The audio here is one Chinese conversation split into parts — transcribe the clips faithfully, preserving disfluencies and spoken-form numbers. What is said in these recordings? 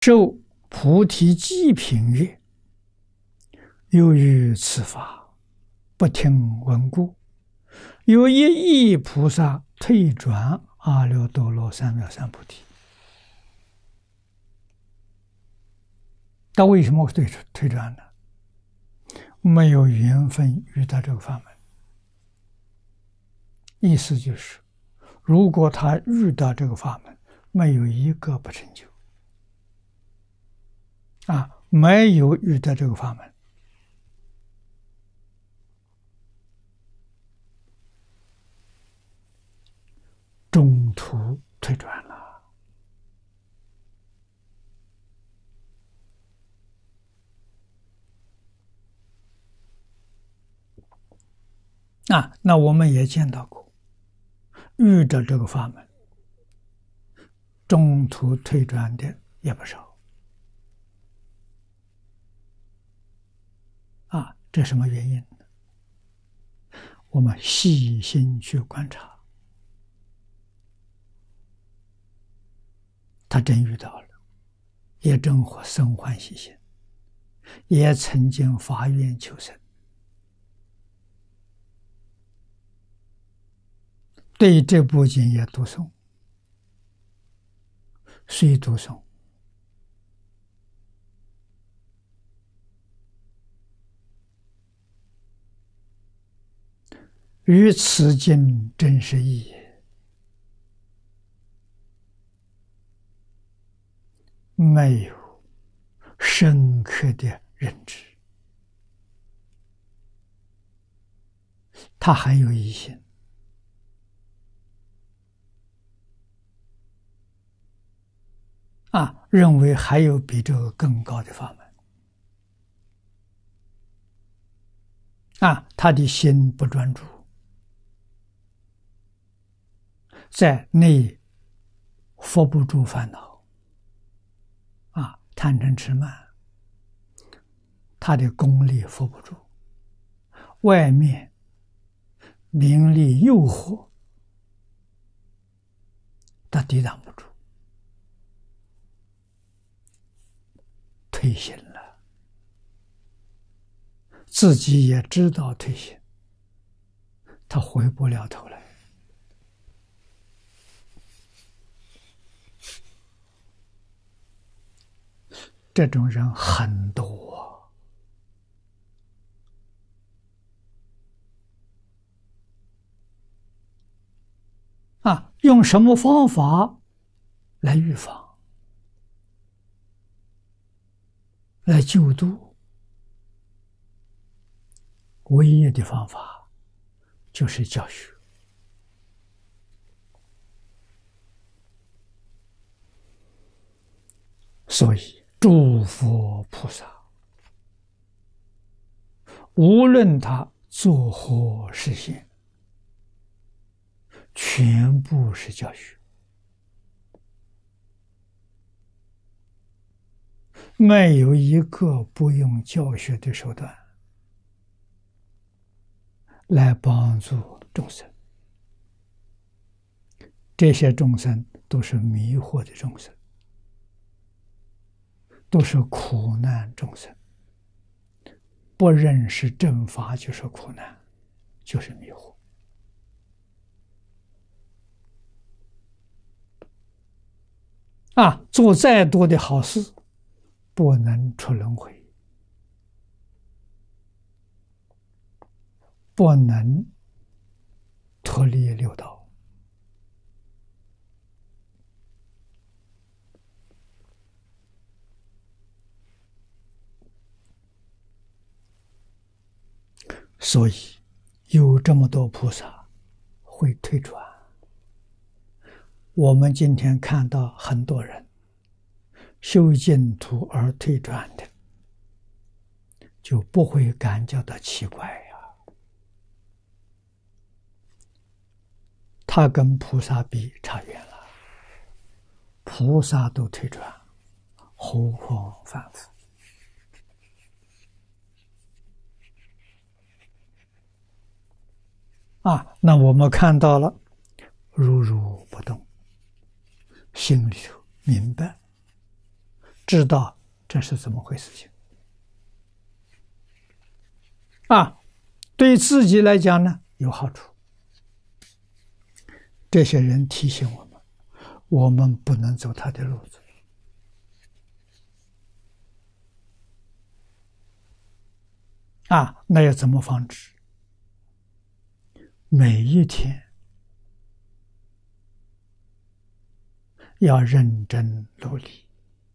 受菩提极品曰：由于此法不听闻故，有一亿菩萨退转阿耨多罗三藐三菩提。他为什么会退退转呢？没有缘分遇到这个法门。意思就是，如果他遇到这个法门，没有一个不成就。啊，没有遇到这个法门，中途退转了。啊，那我们也见到过，遇到这个法门，中途退转的也不少。啊，这什么原因呢？我们细心去观察，他真遇到了，也真生欢喜心，也曾经发愿求生，对这部经也读诵，虽读诵，与此经真实义，没有深刻的认知，他还有疑心。啊，认为还有比这个更高的法门。啊，他的心不专注，在内伏不住烦恼。啊，贪嗔痴慢，他的功力伏不住，外面名利诱惑，他抵挡不住，退心了，自己也知道退心，他回不了头来。这种人很多啊！用什么方法来预防、来救度？唯一的方法就是教学。所以诸佛菩萨，无论他作何实现，全部是教学，没有一个不用教学的手段来帮助众生。这些众生都是迷惑的众生，都是苦难众生，不认识正法就是苦难，就是迷惑。啊，做再多的好事，不能出轮回，不能脱离六道。所以有这么多菩萨会退转。我们今天看到很多人修净土而退转的，就不会感觉到奇怪呀。他跟菩萨比差远了，菩萨都退转，何况凡夫？啊，那我们看到了，如如不动，心里头明白， 知道这是怎么回事情啊？对自己来讲呢有好处。这些人提醒我们，我们不能走他的路子啊，那要怎么防止？每一天要认真努力，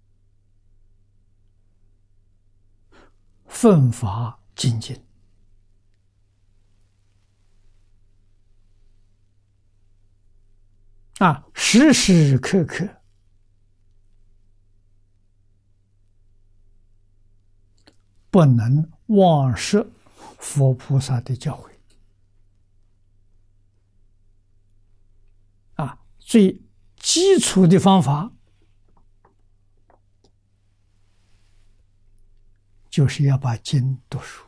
奋发精进啊，时时刻刻不能忘失佛菩萨的教诲啊，最基础的方法就是要把经读熟，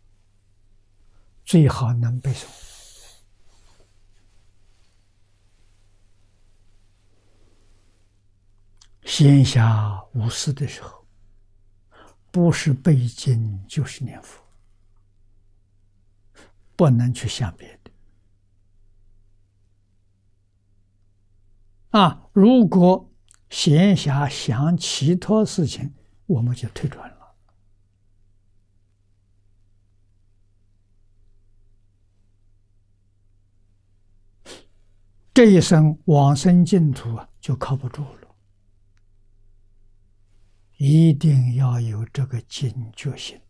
最好能背诵。闲暇无事的时候，不是背经就是念佛，不能去想别的啊。如果闲暇想其他事情，我们就退转了。这一生往生净土啊，就靠不住了。一定要有这个警觉性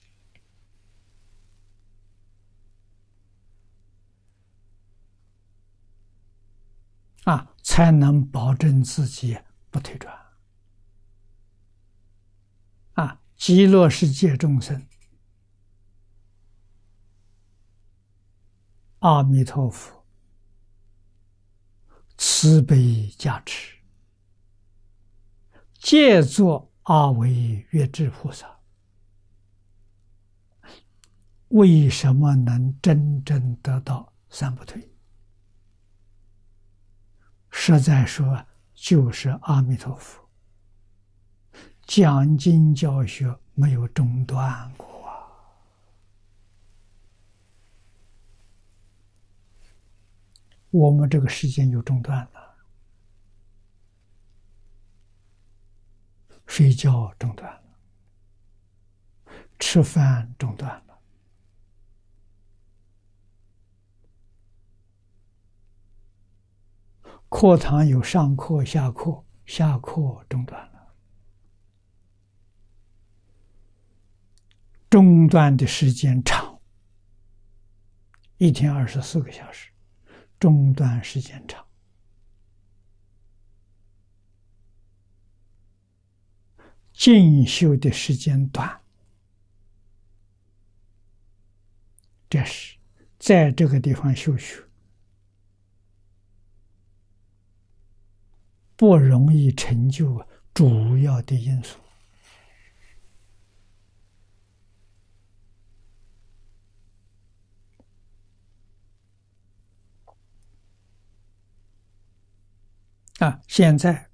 啊，才能保证自己不退转啊。极乐世界众生，阿弥陀佛慈悲加持，借作阿惟越致菩萨，为什么能真正得到三不退？实在说，就是阿弥陀佛讲经教学没有中断过啊。我们这个时间有中断了，睡觉中断了，吃饭中断了，课堂有上课下课，下课中断了，中断的时间长，一天二十四个小时，中断时间长。进修的时间短，这是在这个地方修学不容易成就主要的因素啊。现在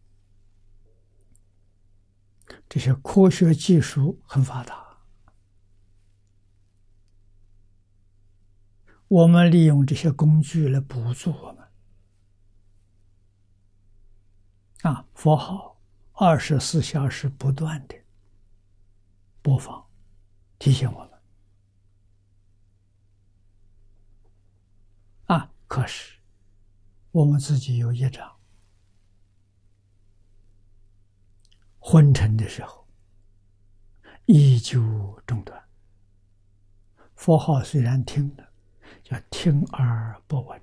这些科学技术很发达，我们利用这些工具来补助我们啊，佛号二十四小时不断的播放，提醒我们啊。可是我们自己有业障，昏沉的时候依旧中断。佛号虽然听了，叫听而不闻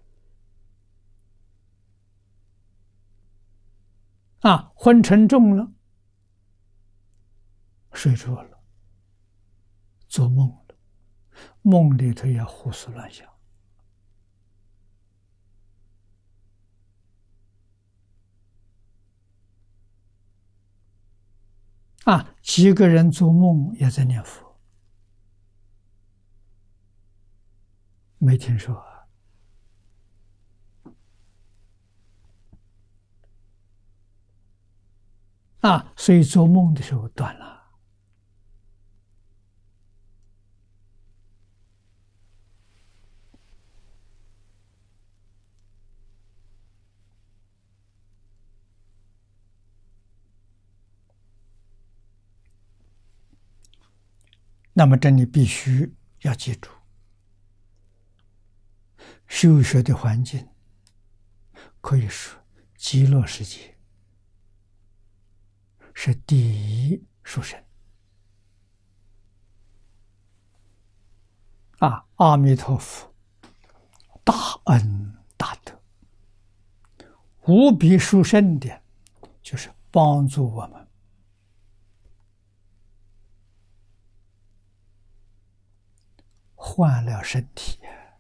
啊，昏沉重了，睡着了，做梦了，梦里头也胡思乱想啊。几个人做梦也在念佛，没听说啊。 啊，所以做梦的时候断了。那么这里必须要记住，修学的环境可以说极乐世界是第一殊胜啊！阿弥陀佛大恩大德，无比殊胜的，就是帮助我们换了身体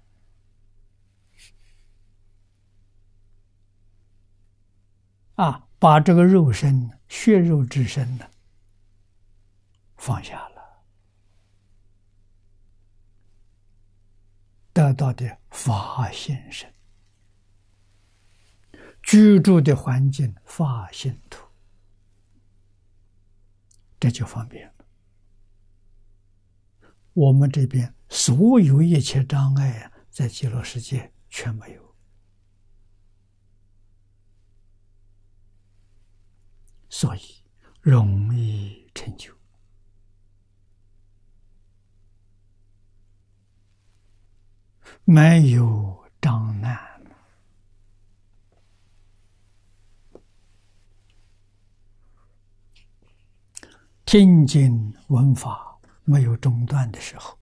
啊，把这个肉身、血肉之身呢放下了，得到的法性身，居住的环境法性土，这就方便了。我们这边所有一切障碍啊，在极乐世界全没有，所以容易成就。没有障难。听经闻法没有中断的时候，